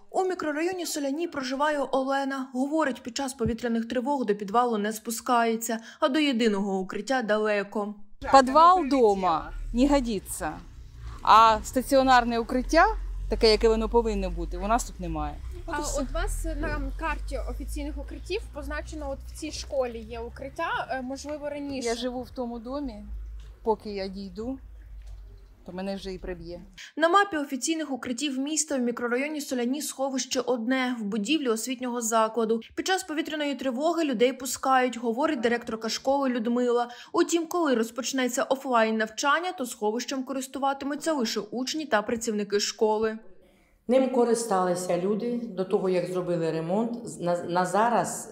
У мікрорайоні Соляні проживає Олена. Говорить, під час повітряних тривог до підвалу не спускається, а до єдиного укриття далеко. Підвал вдома не годиться, а стаціонарне укриття, таке, яке воно повинно бути, у нас тут немає. А от у вас на карті офіційних укриттів позначено, от в цій школі є укриття, можливо, раніше. Я живу в тому домі, поки я дійду, то мене вже і приб'є. На мапі офіційних укриттів міста в мікрорайоні Соляні сховище одне – в будівлі освітнього закладу. Під час повітряної тривоги людей пускають, говорить директорка школи Людмила. Утім, коли розпочнеться офлайн-навчання, то сховищем користуватимуться лише учні та працівники школи. Ним користалися люди до того, як зробили ремонт. На зараз,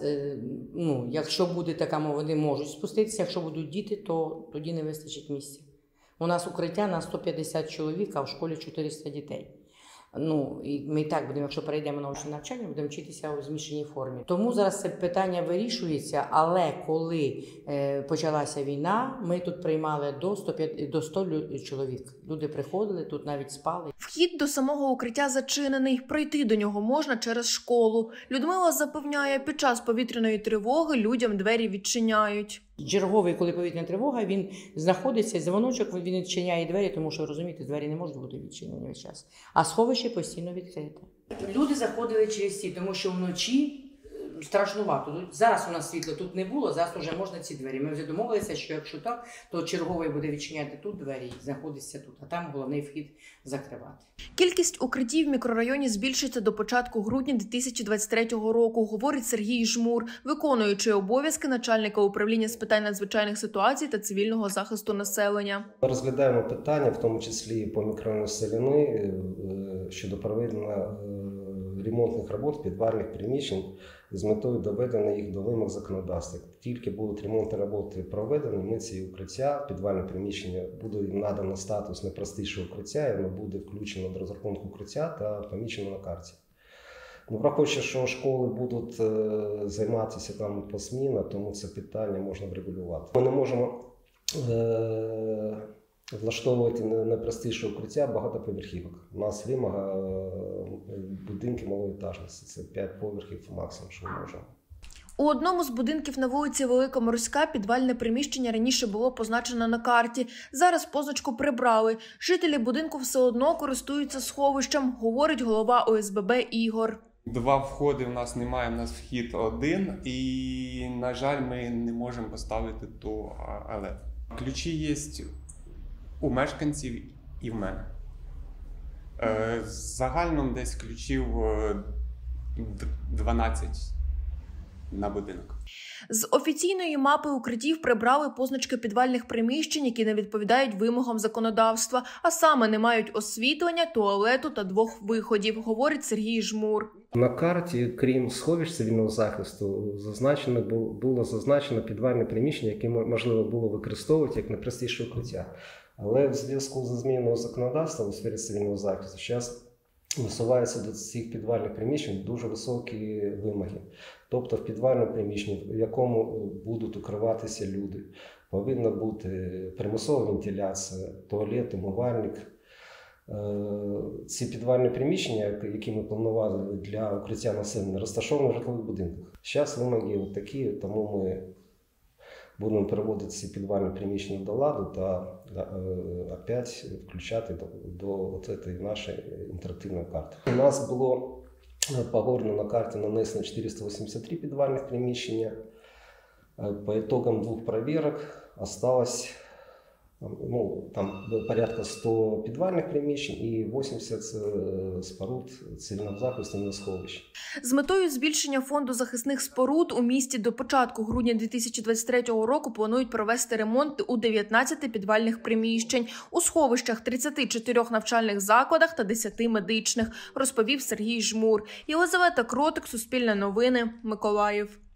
якщо буде така мова, вони можуть спуститися. Якщо будуть діти, то тоді не вистачить місця. У нас укриття на 150 чоловік, а в школі 400 дітей. І ми і так будемо, якщо перейдемо на очне навчання, будемо вчитися у змішаній формі. Тому зараз це питання вирішується, але коли почалася війна, ми тут приймали до 100 чоловік. Люди приходили, тут навіть спали. Вхід до самого укриття зачинений, пройти до нього можна через школу. Людмила запевняє, під час повітряної тривоги людям двері відчиняють. Черговий, коли повітряна тривога, він знаходиться, дзвоночок, він відчиняє двері, тому що, розумієте, двері не можуть бути відчинені весь час. А сховище постійно відкрите. Люди заходили через ці, тому що вночі страшнувато. Зараз у нас світла тут не було, зараз вже можна ці двері. Ми вже домовилися, що якщо так, то черговий буде відчиняти тут двері і знаходиться тут, а там головний вхід закривати. Кількість укриттів в мікрорайоні збільшиться до початку грудня 2023 року, говорить Сергій Жмур, виконуючий обов'язки начальника управління з питань надзвичайних ситуацій та цивільного захисту населення. Ми розглядаємо питання, в тому числі по мікрорайону Соляни, щодо проведення ремонтних робот підвальних приміщень з метою доведення їх до вимог законодавства. Тільки будуть ремонтні роботи проведені, ми ці укриття, підвальне приміщення, буде надано статус найпростішого укриття, і воно буде включено до розрахунку укриття та помічено на карті. Враховуючи, що школи будуть займатися там посмінно, тому це питання можна врегулювати. Ми не можемо влаштовувати найпростіше укриття багатоповерхівок. У нас вимога будинки малоетажності, це 5 поверхів максимум, що ми можемо. У одному з будинків на вулиці Велика Морська підвальне приміщення раніше було позначено на карті. Зараз позначку прибрали. Жителі будинку все одно користуються сховищем, говорить голова ОСББ Ігор. 2 входи в нас немає, в нас вхід один, і, на жаль, ми не можемо поставити туалет. Ключі є у мешканців і в мене. Загально десь ключів 12 на будинок. З офіційної мапи укриттів прибрали позначки підвальних приміщень, які не відповідають вимогам законодавства, а саме не мають освітлення, туалету та 2 виходів, говорить Сергій Жмур. На карті, крім сховищ цивільного захисту, було зазначено підвальне приміщення, яке можливо було використовувати як найпростіше укриття. Але в зв'язку з зміною законодавства у сфері цивільного захисту зараз висуваються до цих підвальних приміщень дуже високі вимоги. Тобто в підвальному приміщенні, в якому будуть укриватися люди, повинна бути примусова вентиляція, туалет, умивальник. Ці підвальні приміщення, які ми планували для укриття населення, розташовані в житлових будинках. Зараз вимоги такі, тому ми будемо переводити ці підвальні приміщення до ладу та опять включати до цієї нашої інтерактивної карти. У нас було по городу на карті нанесено 483 підвальних приміщення. По итогам 2 проверок осталось там порядка 100 підвальних приміщень і 80 споруд цивільного захисту на сховищі. З метою збільшення фонду захисних споруд у місті до початку грудня 2023 року планують провести ремонт у 19 підвальних приміщень, у сховищах 34 навчальних закладах та 10 медичних, розповів Сергій Жмур. Єлизавета Кротик, Суспільне новини, Миколаїв.